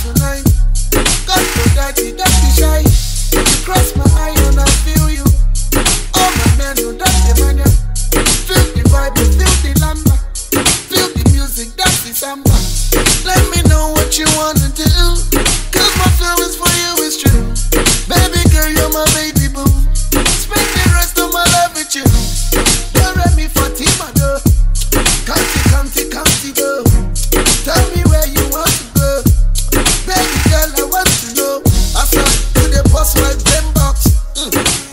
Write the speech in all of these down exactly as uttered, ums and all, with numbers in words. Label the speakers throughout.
Speaker 1: tonight. God for daddy, don't be shy. You cross my eye and I feel you. All my men know that the man. Feel the vibe, feel the lamba. Feel the music, that's the samba. Let me know what you wanna do, cause my feelings for you is true. Baby girl, you're my baby boo. Spend the rest of my life with you. Don't let me for Timado. County, county, county, go. Tell me where you want to go. Baby girl, I want to know. I saw you the boss like brain box. Mm.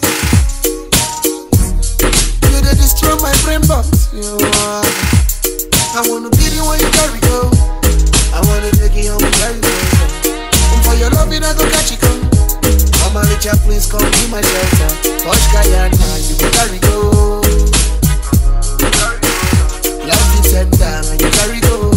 Speaker 1: You the destroy my brain box. You are. I wanna be the one you carry go. I wanna take you home and carry go. And for your loving, I go catch you come. Mama, Richard, please come to my shelter. Posh Guyana, you go carry go. Love you tender, and you carry go.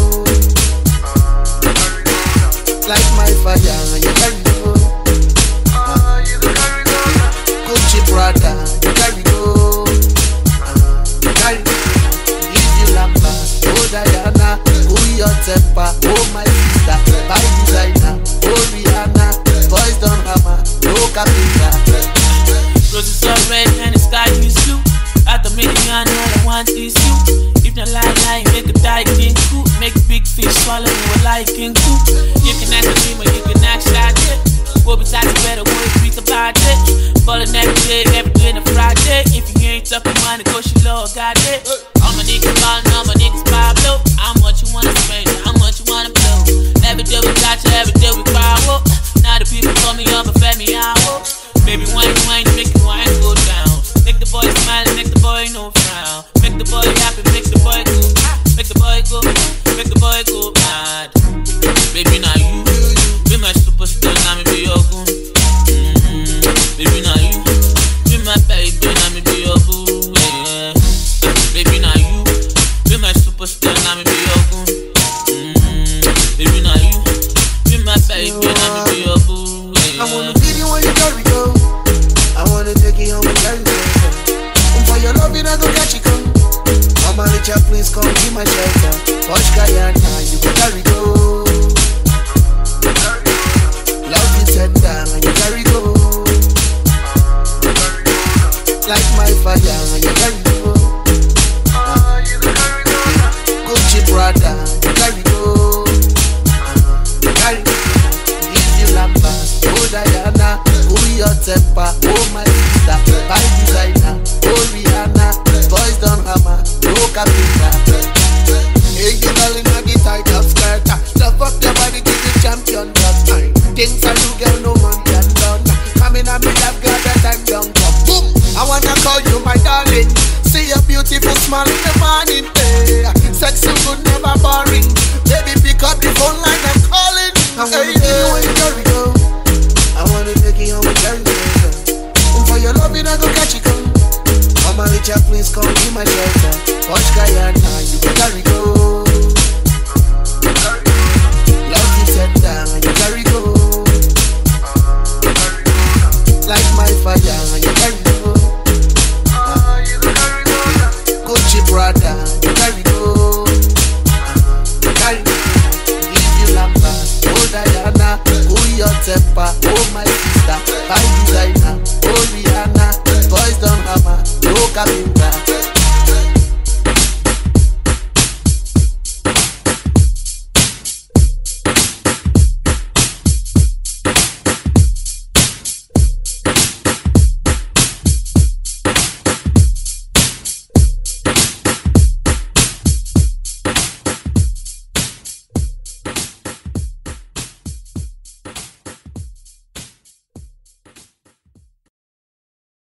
Speaker 1: Like my fire, and you carry go. Uh, Gucci brother, you carry go. Uh, you carry go. Give you lamba, oh Diana, cool your temper, oh my sister. Buy designer, oh Rihanna, boys don't hammer, no capita.
Speaker 2: Roses are red and the sky is blue. At the meeting, I know I want is you. If not lie, lie, make a die king cool. Make big fish swallow you a like king cool. You can act a dreamer, you can act shot it. We'll be tight together, we'll speak about it. Ballin' every day, every day and a Friday. If you ain't talking money, go she low, got it. All my niggas ballin', all my niggas Pablo. How much you wanna spend, how much you wanna blow. Every day we got you, every day we cry. Now the people call me up and fed me out. Baby, wine, wine, make the wine go down. Make the boy smile, make the boy no frown. Make the boy happy, make the boy go. Make the boy go, make the boy go mad. Baby, now you, be my superstar, now me be your goon. Mm-hmm. Baby, now you, be my baby, now me be your boo. Yeah. Baby, now you, be my superstar, now me be your goon. Mm-hmm. Baby, now you, be my baby, now me be your boo. Yeah.
Speaker 1: I wanna be the one you carry go. I wanna take you home and carry go. And for your loving, I go catch you come. Mama, Richard, please come to my shelter. Posh Guyana, you go carry go. Love you tender, and you carry go. Like my fire, and you carry go. Uh, Gucci brother, you carry go. Uh, you carry go. Give you lamba, oh Diana, cool your temper, oh my sister. Buy designer, oh Rihanna, boys don't hammer, no capita. Hey, you girl in the tight of skirt. Love up your body, give you champion that time. Things are you girl, no man can done. Coming at me, love girl, that time don't come. Boom! I wanna call you my darling. See your beautiful smile in the morning. Hey, sex so good, never boring. Baby, pick up the phone line, I'm calling. I wanna hey, take you when you carry go. I wanna take you home and carry go. And for your loving, I go catch you come. Mama, Richard, please come to my shelter. Posh Guyana, you go carry go.